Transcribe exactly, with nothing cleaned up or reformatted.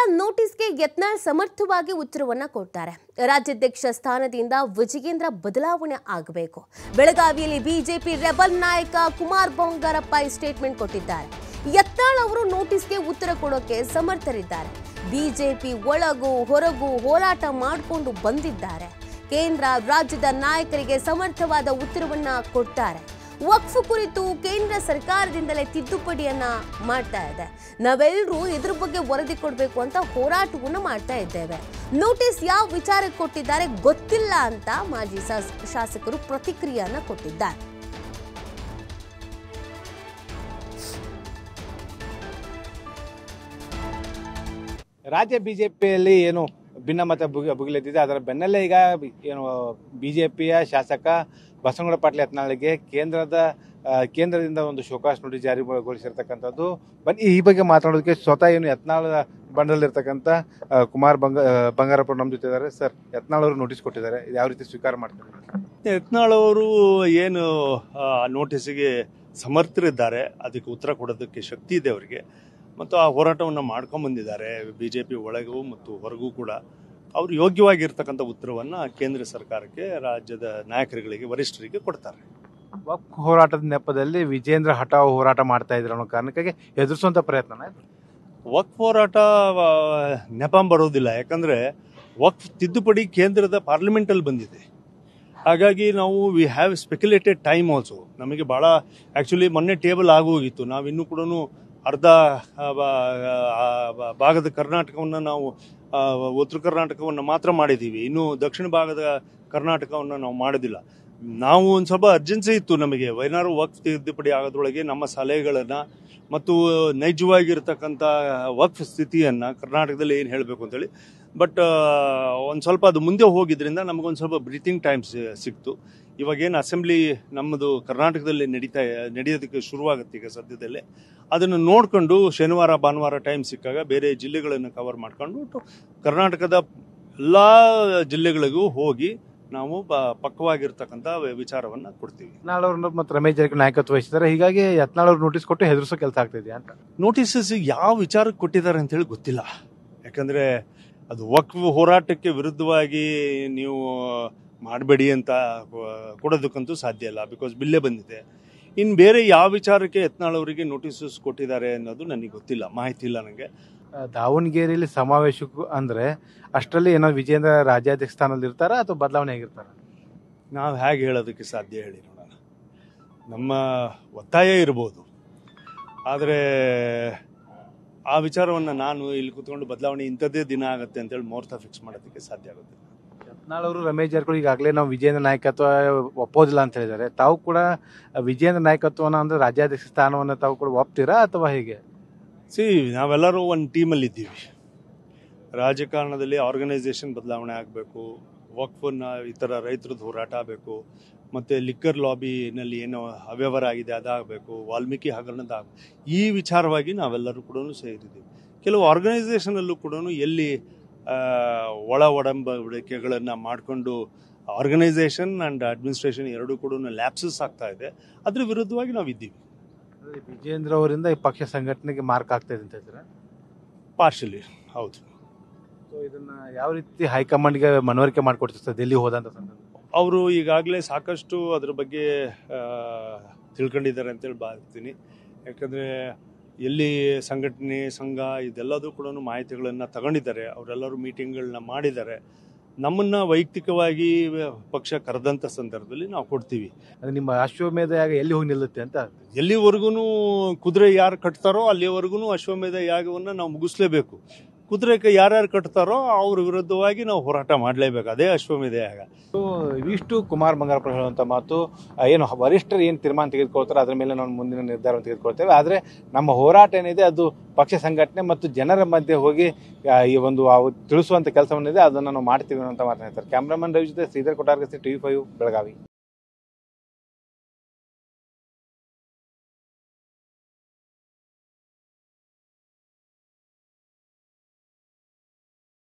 ನೋಟಿಸ್ಗೆ ಯತ್ನಾಳ್ ಸಮರ್ಥವಾಗಿ ಉತ್ತರವನ್ನ ಕೊಡ್ತಾರೆ. ರಾಜ್ಯಾಧ್ಯಕ್ಷ ಸ್ಥಾನದಿಂದ ವಿಜಯೇಂದ್ರ ಬದಲಾವಣೆ ಆಗಬೇಕು. ಬೆಳಗಾವಿಯಲ್ಲಿ ಬಿಜೆಪಿ ರೆಬಲ್ ನಾಯಕ ಕುಮಾರ್ ಬಂಗಾರಪ್ಪ ಸ್ಟೇಟ್ಮೆಂಟ್ ಕೊಟ್ಟಿದ್ದಾರೆ. ಯತ್ನಾಳ್ ಅವರು ನೋಟಿಸ್ಗೆ ಉತ್ತರ ಕೊಡೋಕೆ ಸಮರ್ಥರಿದ್ದಾರೆ. ಬಿಜೆಪಿ ಒಳಗೂ ಹೊರಗೂ ಹೋರಾಟ ಮಾಡಿಕೊಂಡು ಬಂದಿದ್ದಾರೆ. ಕೇಂದ್ರ ರಾಜ್ಯದ ನಾಯಕರಿಗೆ ಸಮರ್ಥವಾದ ಉತ್ತರವನ್ನ ಕೊಡ್ತಾರೆ. ವಕ್ಫ್ ಕುರಿತು ಕೇಂದ್ರ ಸರ್ಕಾರದಿಂದಲೇ ತಿದ್ದುಪಡಿಯನ್ನ ಮಾಡ್ತಾ ಇದೆ. ನಾವೆಲ್ಲರೂ ಇದ್ರ ಬಗ್ಗೆ ವರದಿ ಕೊಡಬೇಕು ಅಂತ ಹೋರಾಟವನ್ನು ಮಾಡ್ತಾ ಇದ್ದೇವೆ. ನೋಟಿಸ್ ಯಾವ ವಿಚಾರಕ್ಕೆ ಕೊಟ್ಟಿದ್ದಾರೆ ಗೊತ್ತಿಲ್ಲ ಅಂತ ಮಾಜಿ ಶಾಸಕರು ಪ್ರತಿಕ್ರಿಯೆಯನ್ನ ಕೊಟ್ಟಿದ್ದಾರೆ. ರಾಜ್ಯ ಬಿಜೆಪಿಯಲ್ಲಿ ಏನು ಭಿನ್ನಮತ ಭುಗಿಲೆದ್ದಿದೆ. ಅದರ ಬೆನ್ನಲ್ಲೇ ಈಗ ಏನು ಬಿಜೆಪಿಯ ಶಾಸಕ ಬಸನಗೌಡ ಪಾಟೀಲ್ ಯತ್ನಾಳ್ಗೆ ಕೇಂದ್ರದ ಕೇಂದ್ರದಿಂದ ಒಂದು ಶೋಕಾಸ್ ನೋಟಿಸ್ ಜಾರಿಗೊಳಿಸಿರ್ತಕ್ಕಂಥದ್ದು. ಬನ್ನಿ ಈ ಬಗ್ಗೆ ಮಾತನಾಡೋದಕ್ಕೆ ಸ್ವತಃ ಏನು ಯತ್ನಾಳ್ ಬಂಡಲಿರ್ತಕ್ಕಂಥ ಕುಮಾರ್ ಬಂಗ ಬಂಗಾರಪ್ಪ ನಮ್ಮ ಜೊತೆ ಇದ್ದಾರೆ. ಸರ್, ಯತ್ನಾಳ್ ಅವರು ನೋಟಿಸ್ ಕೊಟ್ಟಿದ್ದಾರೆ, ಯಾವ ರೀತಿ ಸ್ವೀಕಾರ ಮಾಡ್ತಾರೆ? ಯತ್ನಾಳ್ ಅವರು ಏನು ನೋಟಿಸ್ಗೆ ಸಮರ್ಥರಿದ್ದಾರೆ, ಅದಕ್ಕೆ ಉತ್ತರ ಕೊಡೋದಕ್ಕೆ ಶಕ್ತಿ ಇದೆ ಅವರಿಗೆ. ಮತ್ತು ಆ ಹೋರಾಟವನ್ನು ಮಾಡ್ಕೊಂಡು ಬಂದಿದ್ದಾರೆ. ಬಿ ಜೆ ಪಿ ಒಳಗೂ ಮತ್ತು ಹೊರಗೂ ಕೂಡ ಅವರು ಯೋಗ್ಯವಾಗಿರ್ತಕ್ಕಂಥ ಉತ್ತರವನ್ನು ಕೇಂದ್ರ ಸರ್ಕಾರಕ್ಕೆ, ರಾಜ್ಯದ ನಾಯಕರುಗಳಿಗೆ, ವರಿಷ್ಠರಿಗೆ ಕೊಡ್ತಾರೆ. ವಕ್ಫ್ ಹೋರಾಟದ ನೆಪದಲ್ಲಿ ವಿಜೇಂದ್ರ ಹಠಾವ್ ಹೋರಾಟ ಮಾಡ್ತಾ ಇದ್ರು ಅನ್ನೋ ಕಾರಣಕ್ಕಾಗಿ ಎದುರಿಸುವಂಥ ಪ್ರಯತ್ನ. ವಕ್ಫ್ ಹೋರಾಟ ನೆಪ ಬರೋದಿಲ್ಲ, ಯಾಕಂದರೆ ವಕ್ಫ್ ತಿದ್ದುಪಡಿ ಕೇಂದ್ರದ ಪಾರ್ಲಿಮೆಂಟಲ್ಲಿ ಬಂದಿದೆ. ಹಾಗಾಗಿ ನಾವು we have speculated time also. ನಮಗೆ ಭಾಳ ಆ್ಯಕ್ಚುಲಿ ಮೊನ್ನೆ ಟೇಬಲ್ ಆಗೋಗಿತ್ತು. ನಾವು ಇನ್ನೂ ಕೂಡ ಅರ್ಧ ಭಾಗದ ಕರ್ನಾಟಕವನ್ನು ನಾವು ಉತ್ತರ ಕರ್ನಾಟಕವನ್ನು ಮಾತ್ರ ಮಾಡಿದ್ದೀವಿ. ಇನ್ನು ದಕ್ಷಿಣ ಭಾಗದ ಕರ್ನಾಟಕವನ್ನು ನಾವು ಮಾಡೋದಿಲ್ಲ. ನಾವು ಒಂದು ಸ್ವಲ್ಪ ಅರ್ಜೆನ್ಸಿ ಇತ್ತು ನಮಗೆ. ಏನಾದ್ರು ವಕ್ಫ್ ತಿದ್ದುಪಡಿ ಆಗೋದ್ರೊಳಗೆ ನಮ್ಮ ಸಲಹೆಗಳನ್ನು ಮತ್ತು ನೈಜವಾಗಿರ್ತಕ್ಕಂಥ ವಕ್ಫ್ ಸ್ಥಿತಿಯನ್ನು ಕರ್ನಾಟಕದಲ್ಲಿ ಏನು ಹೇಳಬೇಕು ಅಂತೇಳಿ. ಬಟ್ ಒಂದು ಸ್ವಲ್ಪ ಅದು ಮುಂದೆ ಹೋಗಿದ್ರಿಂದ ನಮಗೊಂದು ಸ್ವಲ್ಪ ಬ್ರೀತಿಂಗ್ ಟೈಮ್ ಸಿಕ್ತು. ಇವಾಗೇನು ಅಸೆಂಬ್ಲಿ ನಮ್ಮದು ಕರ್ನಾಟಕದಲ್ಲಿ ನಡೀತಾ ನಡೆಯೋದಕ್ಕೆ ಶುರುವಾಗುತ್ತೆ ಈಗ ಸದ್ಯದಲ್ಲೇ. ಅದನ್ನು ನೋಡಿಕೊಂಡು ಶನಿವಾರ ಭಾನುವಾರ ಟೈಮ್ ಸಿಕ್ಕಾಗ ಬೇರೆ ಜಿಲ್ಲೆಗಳನ್ನು ಕವರ್ ಮಾಡ್ಕೊಂಡು ಕರ್ನಾಟಕದ ಎಲ್ಲ ಜಿಲ್ಲೆಗಳಿಗೂ ಹೋಗಿ ನಾವು ಪಕ್ವವಾಗಿರ್ತಕ್ಕಂಥ ವಿಚಾರವನ್ನು ಕೊಡ್ತೀವಿ. ಯತ್ನಾಳ್ ಅವರು ಮತ್ತು ರಮೇಶ್ ಜಾರಕಿಹೊಳಿ ನಾಯಕತ್ವ ವಹಿಸಿದ್ದಾರೆ. ಹೀಗಾಗಿ ಯತ್ನಾಳ್ ಅವರು ನೋಟಿಸ್ ಕೊಟ್ಟು ಹೆದರಿಸೋ ಕೆಲಸ ಆಗ್ತಿದೆಯಾ ಅಂತ. ನೋಟಿಸಸ್ ಯಾವ ವಿಚಾರಕ್ಕೆ ಕೊಟ್ಟಿದ್ದಾರೆ ಅಂತ ಹೇಳಿ ಗೊತ್ತಿಲ್ಲ. ಯಾಕಂದರೆ ಅದು ವಕ್ಫ್ ಹೋರಾಟಕ್ಕೆ ವಿರುದ್ಧವಾಗಿ ನೀವು ಮಾಡಬೇಡಿ ಅಂತ ಕೊಡೋದಕ್ಕಂತೂ ಸಾಧ್ಯ ಇಲ್ಲ, ಬಿಕಾಸ್ ಬಿಲ್ಲೇ ಬಂದಿದೆ. ಇನ್ನು ಬೇರೆ ಯಾವ ವಿಚಾರಕ್ಕೆ ಯತ್ನಾಳ್ ಅವರಿಗೆ ನೋಟಿಸಸ್ ಕೊಟ್ಟಿದ್ದಾರೆ ಅನ್ನೋದು ನನಗೆ ಗೊತ್ತಿಲ್ಲ, ಮಾಹಿತಿ ಇಲ್ಲ ನನಗೆ. ದಾವಣಗೆರೆಯಲ್ಲಿ ಸಮಾವೇಶಕ್ಕೂ ಅಂದರೆ ಅಷ್ಟರಲ್ಲಿ ಏನೋ ವಿಜೇಂದ್ರ ರಾಜ್ಯಾಧ್ಯಕ್ಷ ಸ್ಥಾನದಲ್ಲಿ ಇರ್ತಾರ ಅಥವಾ ಬದಲಾವಣೆ ಆಗಿರ್ತಾರ? ನಾವು ಹೇಗೆ ಹೇಳೋದಕ್ಕೆ ಸಾಧ್ಯ, ಹೇಳಿ ನೋಡೋಣ. ನಮ್ಮ ಒತ್ತಾಯ ಇರ್ಬೋದು, ಆದರೆ ಆ ವಿಚಾರವನ್ನು ನಾನು ಇಲ್ಲಿ ಕೂತ್ಕೊಂಡು ಬದಲಾವಣೆ ಇಂಥದ್ದೇ ದಿನ ಆಗುತ್ತೆ ಅಂತೇಳಿ ಮುಹೂರ್ತ ಫಿಕ್ಸ್ ಮಾಡೋದಕ್ಕೆ ಸಾಧ್ಯ ಆಗುತ್ತೆ. ಯತ್ನಾಳ್ ಅವರು ರಮೇಶ್ ಜಾರಕಿಹೊಳಿ ಈಗಾಗಲೇ ನಾವು ವಿಜೇಂದ್ರ ನಾಯಕತ್ವ ಒಪ್ಪೋದಿಲ್ಲ ಅಂತ ಹೇಳಿದ್ದಾರೆ. ತಾವು ಕೂಡ ವಿಜೇಂದ್ರ ನಾಯಕತ್ವನ ಅಂದರೆ ರಾಜ್ಯಾಧ್ಯಕ್ಷ ಸ್ಥಾನವನ್ನು ತಾವು ಕೂಡ ಒಪ್ತೀರಾ ಅಥವಾ ಹೇಗೆ? ಸಿ, ನಾವೆಲ್ಲರೂ ಒಂದು ಟೀಮಲ್ಲಿ ಇದ್ದೀವಿ. ರಾಜಕಾರಣದಲ್ಲಿ ಆರ್ಗನೈಸೇಷನ್ ಬದಲಾವಣೆ ಆಗಬೇಕು, ವಕ್ಫನ್ನ ಈ ಥರ ರೈತರದ್ದು ಹೋರಾಟ ಆಗಬೇಕು, ಮತ್ತು ಲಿಕ್ಕರ್ ಲಾಬಿನಲ್ಲಿ ಏನೋ ಅವ್ಯವಹಾರ ಆಗಿದೆ ಅದಾಗಬೇಕು, ವಾಲ್ಮೀಕಿ ಹಗರಣದ ಆಗ ಈ ವಿಚಾರವಾಗಿ ನಾವೆಲ್ಲರೂ ಕೂಡ ಸೇರಿದ್ದೀವಿ. ಕೆಲವು ಆರ್ಗನೈಸೇಷನಲ್ಲೂ ಕೂಡ ಎಲ್ಲಿ ಒಳ ಒಡಂಬಡಿಕೆಗಳನ್ನು ಮಾಡಿಕೊಂಡು ಆರ್ಗನೈಸೇಷನ್ ಆ್ಯಂಡ್ ಅಡ್ಮಿನಿಸ್ಟ್ರೇಷನ್ ಎರಡೂ ಕೂಡ ಲ್ಯಾಪ್ಸಸ್ ಆಗ್ತಾ ಇದೆ. ಅದ್ರ ವಿರುದ್ಧವಾಗಿ ನಾವು ಇದ್ದೀವಿ. ವಿಜೇಂದ್ರ ಅವರಿಂದ ಈ ಪಕ್ಷ ಸಂಘಟನೆಗೆ ಮಾರ್ಕ್ ಆಗ್ತಾ ಇದೆ ಅಂತ ಹೇಳ್ತಾರೆ? ಪಾರ್ಷಲಿ ಹೌದು. ಸೊ ಇದನ್ನು ಯಾವ ರೀತಿ ಹೈಕಮಾಂಡ್ಗೆ ಮನವರಿಕೆ ಮಾಡಿಕೊಡ್ತಿರ್ತಾರೆ ಡೆಲ್ಲಿ ಹೋದಂಥ ಸಂದರ್ಭ? ಅವರು ಈಗಾಗಲೇ ಸಾಕಷ್ಟು ಅದ್ರ ಬಗ್ಗೆ ತಿಳ್ಕೊಂಡಿದ್ದಾರೆ ಅಂತೇಳಿ ಭಾವಿಸ್ತೀನಿ. ಯಾಕಂದರೆ ಎಲ್ಲಿ ಸಂಘಟನೆ ಸಂಘ ಇದೆಲ್ಲದೂ ಕೂಡ ಮಾಹಿತಿಗಳನ್ನು ತಗೊಂಡಿದ್ದಾರೆ. ಅವರೆಲ್ಲರೂ ಮೀಟಿಂಗ್ಗಳನ್ನ ಮಾಡಿದ್ದಾರೆ. ನಮ್ಮನ್ನು ವೈಯಕ್ತಿಕವಾಗಿ ಪಕ್ಷ ಕರೆದಂಥ ಸಂದರ್ಭದಲ್ಲಿ ನಾವು ಕೊಡ್ತೀವಿ. ಅದು ನಿಮ್ಮ ಅಶ್ವಮೇಧ ಯಾಗ ಎಲ್ಲಿ ಹೋಗಿ ನಿಲ್ಲುತ್ತೆ ಅಂತ? ಎಲ್ಲಿವರೆಗೂ ಕುದುರೆ ಯಾರು ಕಟ್ತಾರೋ ಅಲ್ಲಿವರೆಗೂ ಅಶ್ವಮೇಧ ಯಾಗವನ್ನು ನಾವು ಮುಗಿಸ್ಲೇಬೇಕು. ಕುದುರೆಗೆ ಯಾರ್ಯಾರು ಕಟ್ತಾರೋ ಅವ್ರ ವಿರುದ್ಧವಾಗಿ ನಾವು ಹೋರಾಟ ಮಾಡಲೇಬೇಕು. ಅದೇ ಅಶ್ವಮೇಧ ಯಾಗ. ಇವಿಷ್ಟು ಕುಮಾರ್ ಬಂಗಾರಪ್ಪ ಹೇಳುವಂಥ ಮಾತು. ಏನು ವರಿಷ್ಠರು ಏನು ತೀರ್ಮಾನ ತೆಗೆದುಕೊಳ್ತಾರೆ ಅದರ ಮೇಲೆ ನಾವು ಮುಂದಿನ ನಿರ್ಧಾರವನ್ನು ತೆಗೆದುಕೊಳ್ತೇವೆ. ಆದರೆ ನಮ್ಮ ಹೋರಾಟ ಏನಿದೆ ಅದು ಪಕ್ಷ ಸಂಘಟನೆ ಮತ್ತು ಜನರ ಮಧ್ಯೆ ಹೋಗಿ ಈ ಒಂದು ತಿಳಿಸುವಂಥ ಕೆಲಸವನ್ನಿದೆ, ಅದನ್ನು ನಾವು ಮಾಡ್ತೀವಿ ಅಂತ ಮಾತನಾಡ್ತಾರೆ. ಕ್ಯಾಮ್ರಾಮನ್ ರವಿ ಜೊತೆ ಶ್ರೀಧರ್ ಕೊಟ್ಟಾರ್ಗಸ್ತಿ, ಟಿವಿ ಫೈವ್ ಬೆಳಗಾವಿ.